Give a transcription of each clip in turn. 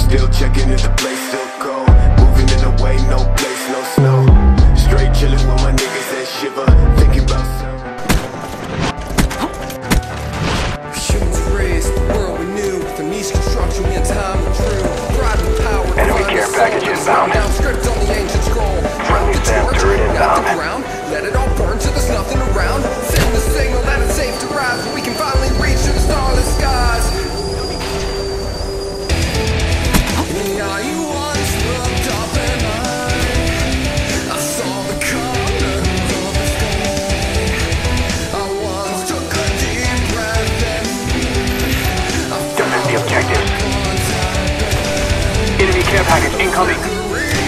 Still checking if the place still cold. Moving in a way, no place, no snow. Straight chilling with my niggas that shiver, thinking about humans raised, the world we knew. The niche construction, we had time and true. Pride and power. Enemy care package inbound. Down script on the ancient scroll. Friendly SAM turret inbound. Ground. Let it all burn till there's nothing around. Send the signal that it's safe to rise. We can finally reach to the starless skies. Yeah, you once looked up and I saw the color of the sky. I once took a deep breath and defend the objectives. Enemy care package incoming.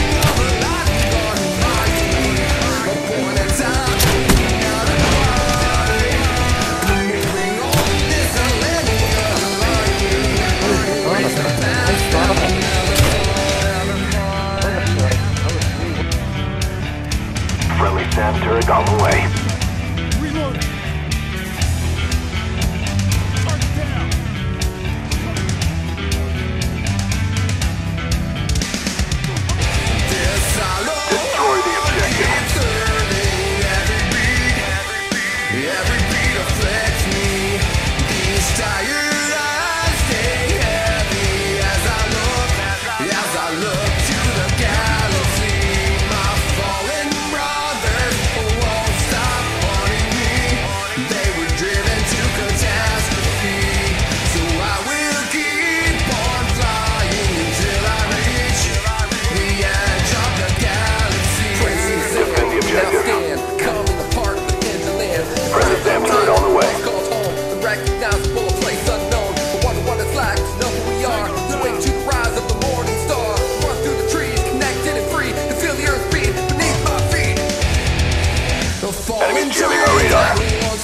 Friendly SAM turret on the way. Reloading. Target down. Destroy the objective. Every beat affects me. These tired eyes stay heavy as I look to the galaxy. My fallen brothers won't stop haunting me. They were driven to catastrophe, so I will keep on flying until I reach the edge of the galaxy. Defend the objective. Now stand, coming apart the hinterland. Friendly SAM turret on the way. Calls home, the recognizable place unknown. I wonder what it's like to know who we are. To wake to the rise of the morning star. Run through the trees, connected and free. To feel the earth beat beneath my feet. Enemy jamming our radar.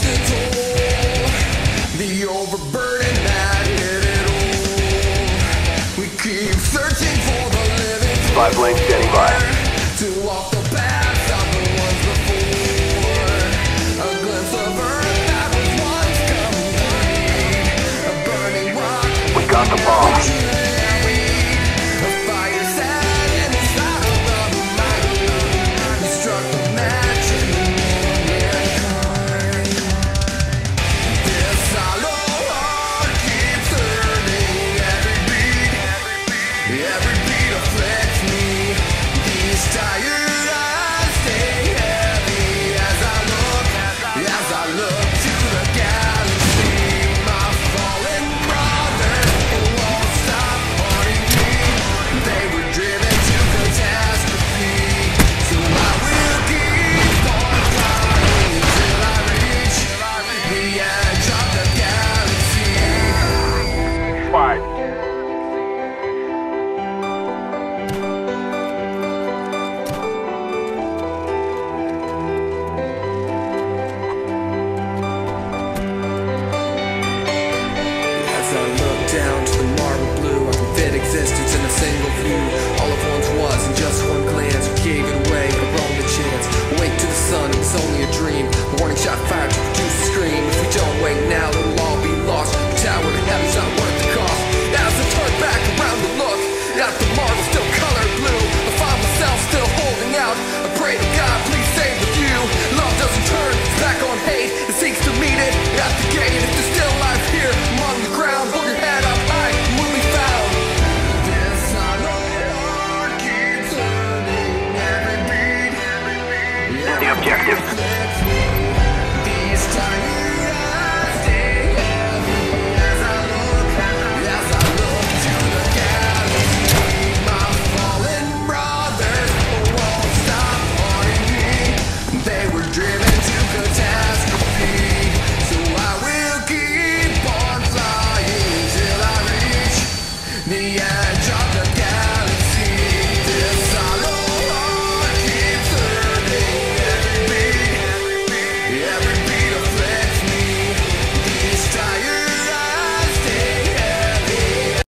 The overburden that hit it all. We keep searching for the living. Spy plane standing by. To walk the paths of the ones before. A glimpse of earth that was once complete. A burning rock. We got the bomb. A fire set inside of the mind. We struck the match in the mankind. This hollow heart keeps turning every beat affects me. These tired eyes stay heavy as I look to the galaxy. My fallen brothers won't stop haunting me. They were driven to catastrophe, so I will keep on flying until I reach the edge of the galaxy. Fired. As I look down to the marble blue, I can fit existence in a single view. All of once was in just one glance. We gave it away, but wrong the chance. Awake to the sun, it was only a dream. The warning shot fired to produce a scream. If we don't wake now, it'll all be lost. The tower to heaven's not worth the cost. As I turn back around to look at the marble still colored blue, I find myself still holding out. I pray to God, please save the view. Love doesn't turn its back on hate. It seeks to meet it at the gate. If there's still life here among the ground, hold your head up high, you will be found. This hollow heart keeps turning every beat. The objective. These tiny